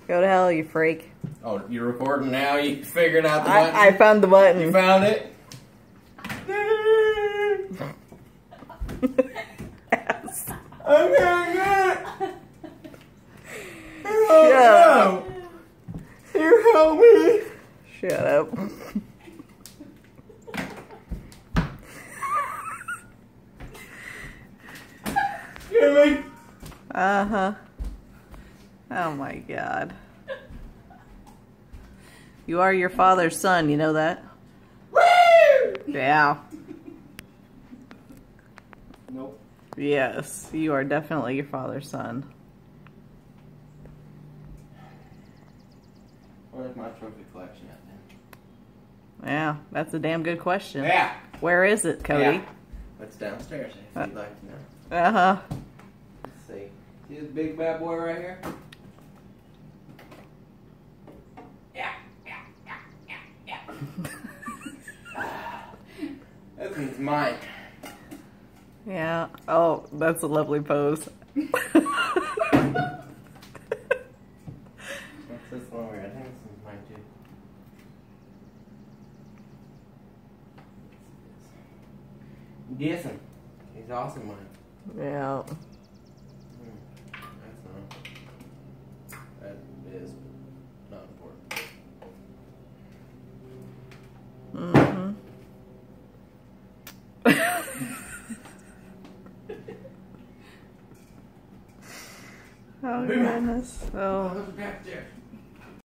Go to hell, you freak. Oh, you're recording now? You figured out the button? I found the button. You found it? Yes. I'm gonna get it! Shut up. You help me! Shut up. Give me! Uh-huh. Oh my God. You are your father's son, you know that? Woo! Yeah. Nope. Yes, you are definitely your father's son. Where's my trophy collection at then? Yeah, that's a damn good question. Yeah! Where is it, Cody? Yeah. It's downstairs if you'd like to know. Uh-huh. Let's see. See this big bad boy right here? Yeah. This one's mine. Yeah. Oh, that's a lovely pose. What's this one where I think this one's mine too. Jason. He's also mine. Yeah. That's not. That is not important. Mm-hmm. Oh, goodness. Oh. Look back there.